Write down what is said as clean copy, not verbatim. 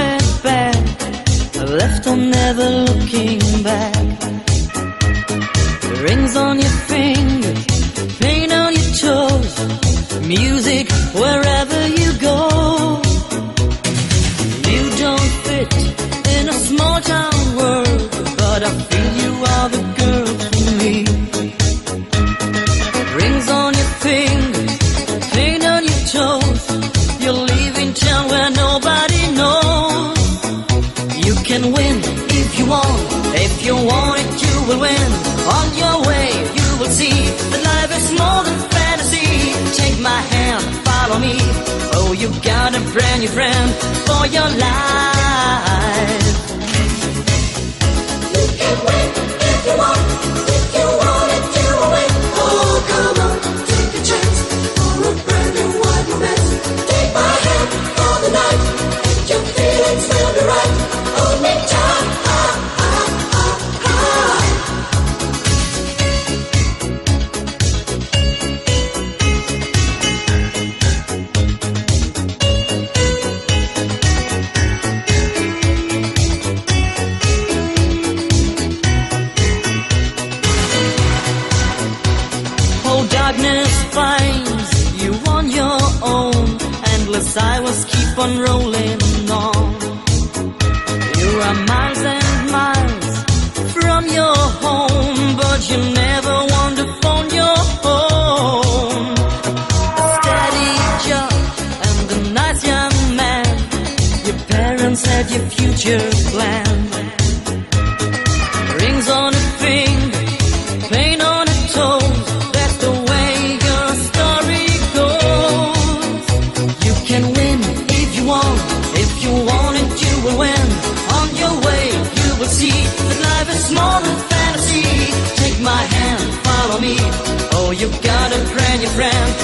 red bag, left on never looking back. Rings on your fingers, paint on your toes, music wherever you go. You don't fit in a small town world, but I feel you are the girl for me. Rings on your fingers, paint on your toes, you're leaving town where nobody knows. You can win if you want it you will win. On your way you will see that life is more than fantasy. Take my hand, follow me. Oh, you got a brand new friend for your life. You can win if you want it you will win. Oh, come on, take a chance for a brand new wide romance. Take my hand for the night, and your feelings will be right. Hold me tight. Darkness finds you on your own. Endless hours keep on rolling on. You are miles and miles from your home, but you never want to phone your home. A steady job and a nice young man, your parents had your future planned. Rings on a finger, paint on a toe, win. On your way you will see that life is more than fantasy. Take my hand, follow me. Oh, you got a brand new friend